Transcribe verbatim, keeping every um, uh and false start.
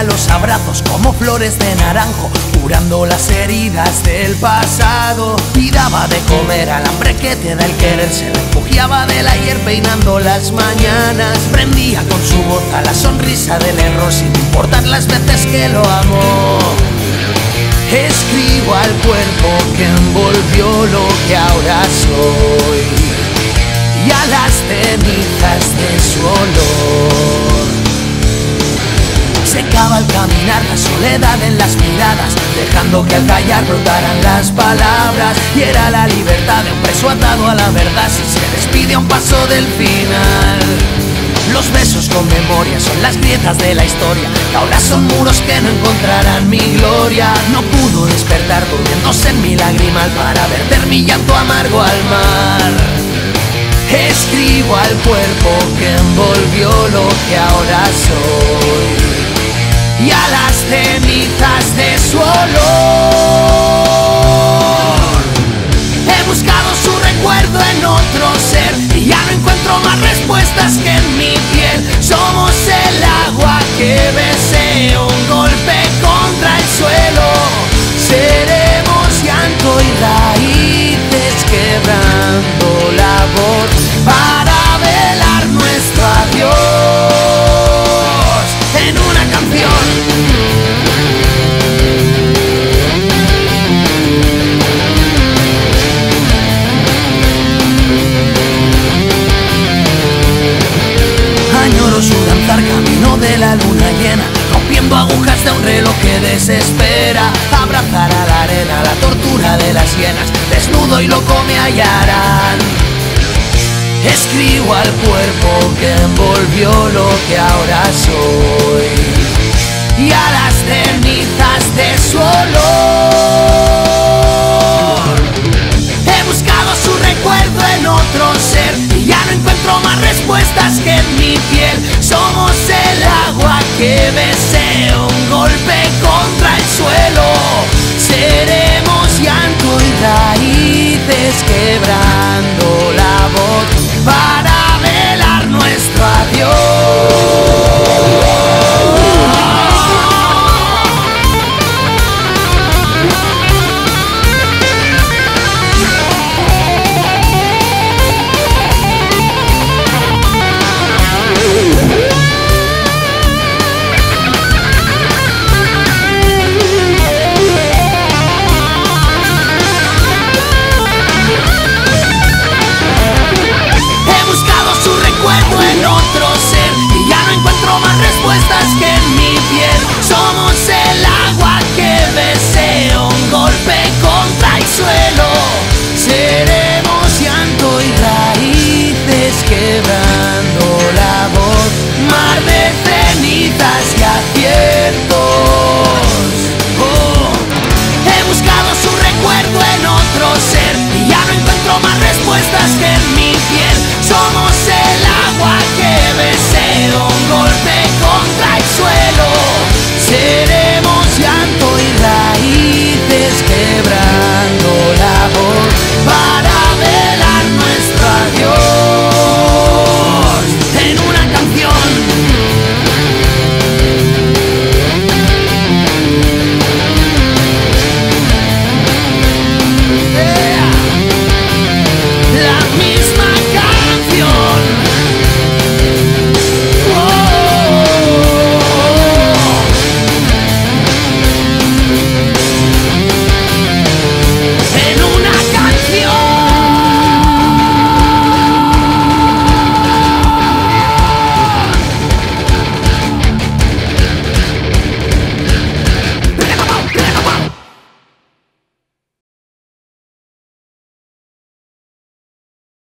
los abrazos como flores de naranjo, curando las heridas del pasado. Y daba de comer al hambre que te da el querer. Se refugiaba del ayer peinando las mañanas. Prendía con su voz a la sonrisa del error, sin importar las veces que lo amó. Escribo al cuerpo que envolvió lo que ahora soy, y a las cenizas de su olor. Secaba al caminar la soledad en las miradas, dejando que al callar brotaran las palabras. Y era la libertad de un preso atado a la verdad, si se despide a un paso del final. Los besos con memoria son las grietas de la historia, que ahora son muros que no encontrarán mi gloria. No pudo despertar durmiéndose en mi lagrimal para verter mi llanto amargo al mar. Escribo al cuerpo que envolvió lo que ahora soy, y a las cenizas de su olor. He buscado su recuerdo en otro ser, y ya no encuentro más respuestas que en mi piel. Somos el agua que besé, un golpe contra el suelo. Seremos llanto y raíces quebrando la voz para velar nuestro adiós en una canción. Añoro su danzar camino de la luna llena, rompiendo agujas de un reloj que desespera. Abrazar a la arena la tortura de las hienas, desnudo y loco me hallarán. Escribo al cuerpo que envolvió lo que ahora soy, y a las cenizas